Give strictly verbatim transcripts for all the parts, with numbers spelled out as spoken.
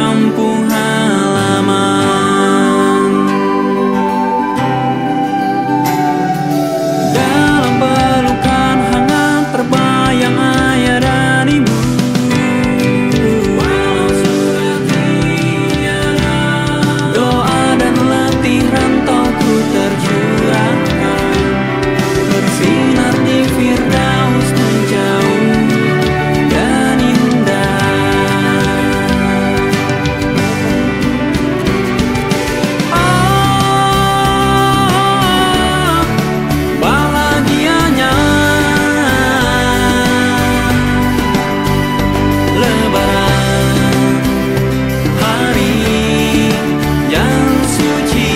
kampung halaman. Dalam pelukan hangat terbayang ayah dan ibu. Walau sudah tiada, doa dan letih rantauku tercurahkan, bersinar di Firdaus menjauh dan indah. Ah, bahagianya Lebaran, hari yang suci.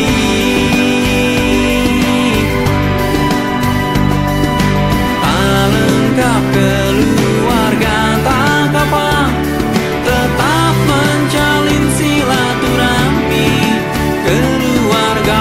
Tak lengkap keluarga tak apa, tetap menjalin silaturahmi keluarga.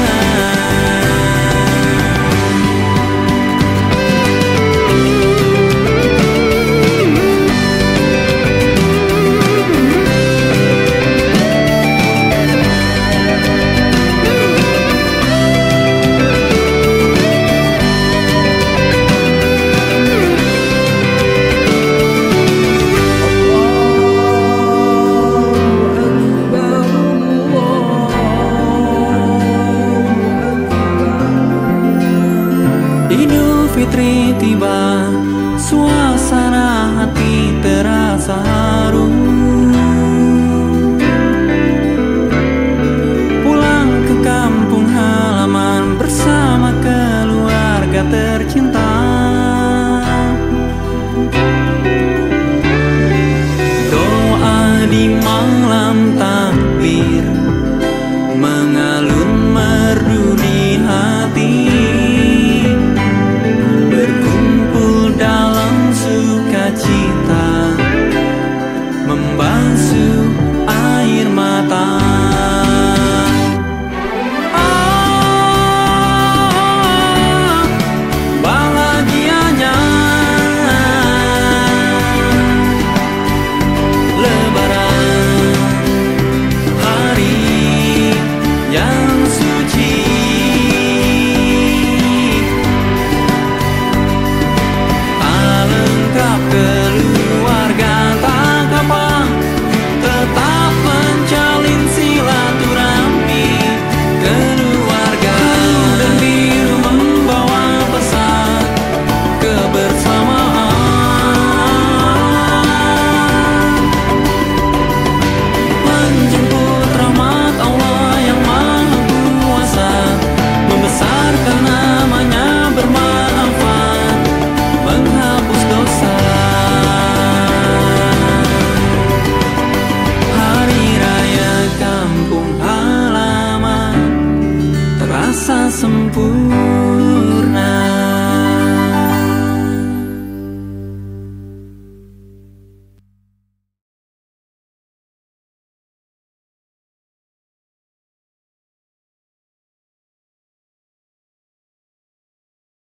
Idul Fitri tiba, suasana hati terasa harum. Pulang ke kampung halaman bersama keluarga tercinta. Doa di malam takbir mengalun merdu di hati, berkumpul dalam sukacita, membasuh air mata. Ah, bahagianya Lebaran, hari yang suci. Tak lengkap keluarga tak apa, tetap menjalin silaturahmi keluarga. Biru dan biru membawa pesan kebersamaan, menjemput rahmat Allah yang Maha Kuasa, membesarkan namanya bermanfaat, menghapus dosa. Hari raya kampung halaman terasa sempurna.